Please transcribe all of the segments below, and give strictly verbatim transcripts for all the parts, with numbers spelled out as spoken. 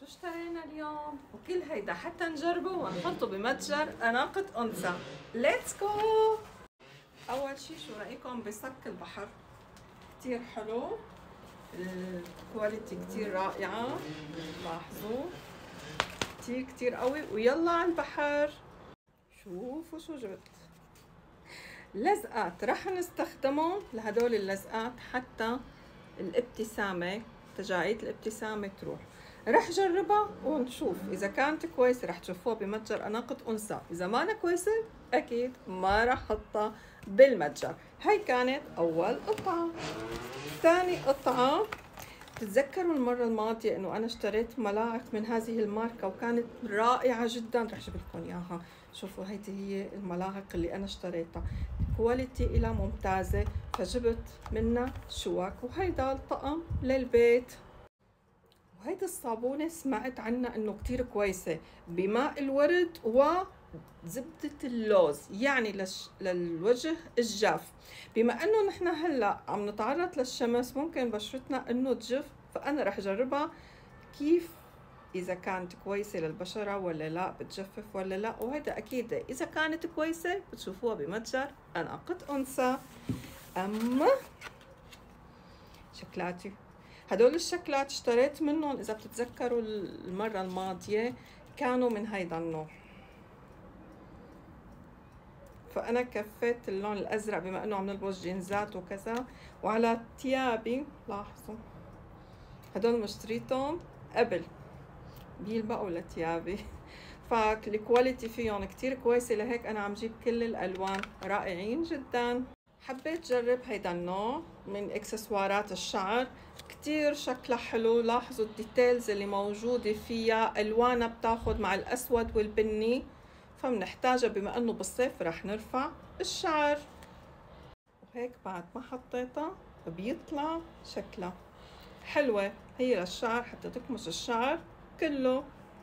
اشترينا اليوم وكل هيدا حتى نجربه ونحطه بمتجر أناقة أنثى. ليتس جو. أول شي شو رأيكم بصك البحر؟ كتير حلو، الكواليتي كتير رائعة، لاحظوا كتير كتير قوي. ويلا على البحر. شوفوا شو جبت. لزقات رح نستخدمه لهدول اللزقات حتى الابتسامة، تجاعيد الابتسامة تروح. رح جربها ونشوف إذا كانت كويسة رح تشوفوها بمتجر أناقة أنثى، إذا ما أنا كويسة أكيد ما رح أحطها بالمتجر. هاي كانت أول قطعة. ثاني قطعة، تتذكروا المرة الماضية إنه أنا اشتريت ملاعق من هذه الماركة وكانت رائعة جدا، رح أجيب لكم إياها. شوفوا هيدي هي الملاعق اللي أنا اشتريتها، كواليتي إلها ممتازة، فجبت منها شوك. وهيدا الطقم للبيت. وهيدي الصابونة سمعت عنها إنه كتير كويسة، بماء الورد وزبدة اللوز، يعني لش... للوجه الجاف. بما إنه نحن هلا عم نتعرض للشمس ممكن بشرتنا إنه تجف، فأنا رح جربها كيف إذا كانت كويسة للبشرة ولا لا، بتجفف ولا لا. وهيدا أكيد إذا كانت كويسة بتشوفوها بمتجر أناقة أنثى. أما شكلاتي، هدول الشكلات اشتريت منهم إذا بتتذكروا المرة الماضية كانوا من هيدا النوع، فأنا كفيت اللون الأزرق بما إنه عم نلبس جينزات وكذا. وعلى ثيابي لاحظوا هدول مشتريتهم قبل بيلبقوا لثيابي، فالكواليتي فيهم كتير كويسة، لهيك أنا عم جيب كل الألوان رائعين جدا. حبيت جرب هيدا النوع من اكسسوارات الشعر، كتير شكلها حلو. لاحظوا الديتيلز اللي موجودة فيها، ألوانها بتاخد مع الأسود والبني، فمنحتاجها بما إنه بالصيف رح نرفع الشعر. وهيك بعد ما حطيتها بيطلع شكلها حلوة، هي للشعر حتى تكمش الشعر كله.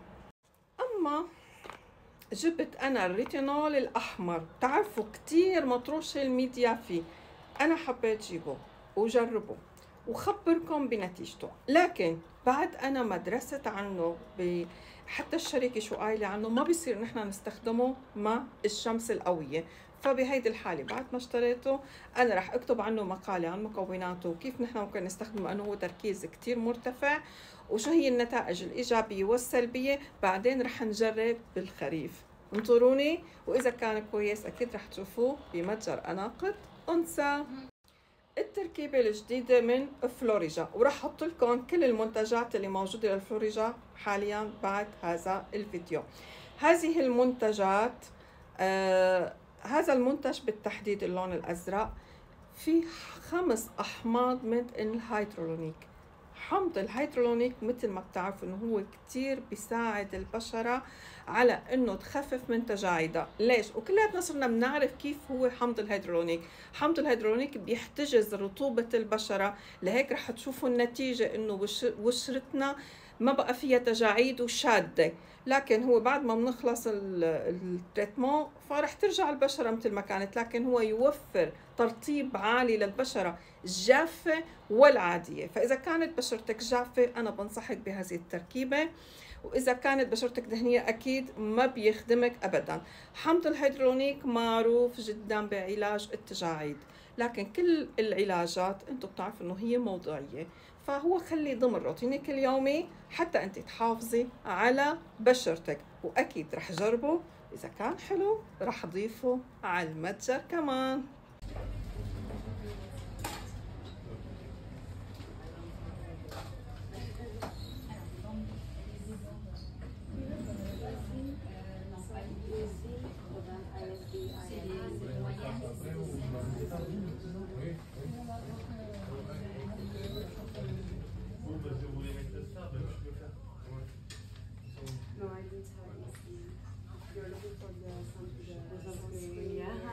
أما جبت أنا الريتينول الأحمر، بتعرفوا كتير مطروش الميديا فيه، أنا حبيت جيبه وجربه وخبركم بنتيجته. لكن بعد أنا ما درست عنه، حتى الشركة شو قايلة عنه، ما بيصير نحن نستخدمه مع الشمس القوية. فبهيدي الحالة بعد ما اشتريته أنا رح أكتب عنه مقالة عن مكوناته وكيف نحن ممكن نستخدمه، أنه هو تركيز كتير مرتفع وشو هي النتائج الإيجابية والسلبية. بعدين رح نجرب بالخريف، انطروني، وإذا كان كويس أكيد رح تشوفوه بمتجر أناقة أنثى. التركيبة الجديدة من فلوريجا، وراح احط لكم كل المنتجات اللي موجودة للفلوريجا حاليا بعد هذا الفيديو. هذه المنتجات، آه هذا المنتج بالتحديد اللون الأزرق، في خمس أحماض من الهيدرولونيك. حمض الهيدرولونيك مثل ما بتعرفوا انه هو كتير بيساعد البشرة على انه تخفف من تجاعيدها. ليش؟ وكلياتنا صرنا بنعرف كيف هو حمض الهيدرولونيك. حمض الهيدرولونيك بيحتجز رطوبة البشرة، لهيك رح تشوفوا النتيجة انه بشرتنا ما بقى فيها تجاعيد وشادة. لكن هو بعد ما بنخلص التريتمون فرح ترجع البشرة مثل ما كانت، لكن هو يوفر ترطيب عالي للبشرة الجافة والعادية. فإذا كانت بشرتك جافة أنا بنصحك بهذه التركيبة، وإذا كانت بشرتك دهنية أكيد ما بيخدمك أبدا. حمض الهيدرولونيك معروف جدا بعلاج التجاعيد، لكن كل العلاجات انتم بتعرفوا انه هي موضعية، فهو خلي ضمن روتينك اليومي حتى انت تحافظي على بشرتك. واكيد رح جربه، اذا كان حلو رح اضيفه على المتجر كمان. No, I didn't have anything. You're looking for the sunscreen. The sunscreen, yeah.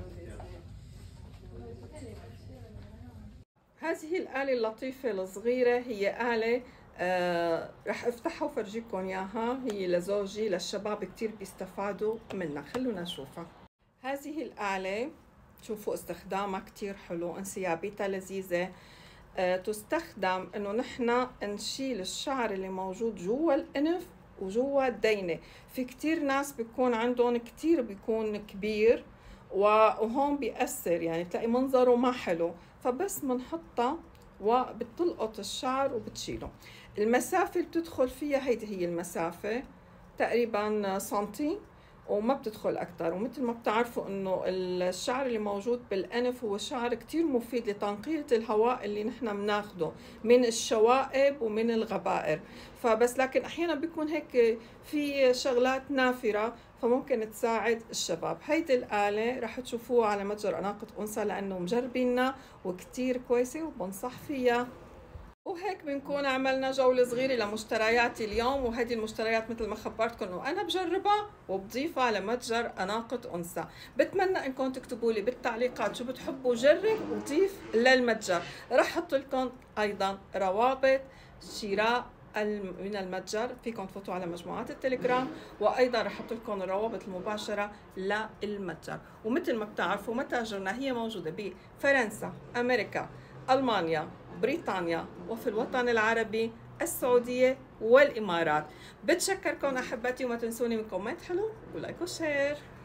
هذه الآلة اللطيفة الصغيرة هي آلة آه رح افتحها وفرجيكم اياها، هي لزوجي للشباب كتير بيستفادوا منها. خلونا نشوفها. هذه الآلة شوفوا استخدامها كتير حلو، انسيابيتها لذيذة، تستخدم انه نحن نشيل الشعر اللي موجود جوا الانف وجوا الدينه. في كتير ناس بيكون عندهم كتير بيكون كبير وهون بيأثر، يعني تلاقي منظره ما حلو، فبس بنحطها وبتلقط الشعر وبتشيله. المسافة اللي بتدخل فيها هيدي هي المسافة تقريبا سنتي وما بتدخل أكتر. ومثل ما بتعرفوا إنه الشعر اللي موجود بالأنف هو شعر كتير مفيد لتنقية الهواء اللي نحن بناخده من الشوائب ومن الغبائر. فبس لكن أحيانا بيكون هيك في شغلات نافرة فممكن تساعد الشباب. هيدي الآلة رح تشوفوها على متجر أناقة أنثى لأنه مجربينها وكتير كويسة وبنصح فيها. وهيك بنكون عملنا جولة صغيرة لمشترياتي اليوم، وهذه المشتريات مثل ما خبرتكم وأنا بجربها وبضيفها على متجر أناقة أنثى. بتمنى إنكم تكتبوا لي بالتعليقات شو بتحبوا جرب وضيف للمتجر. رح أحط لكم أيضا روابط شراء من المتجر، فيكم تفوتوا على مجموعات التليجرام، وايضا رح احط لكم الروابط المباشره للمتجر. ومثل ما بتعرفوا متاجرنا هي موجوده بفرنسا، امريكا، المانيا، بريطانيا، وفي الوطن العربي، السعوديه والامارات. بتشكركم احبتي، وما تنسوني من كومنت حلو ولايك وشير.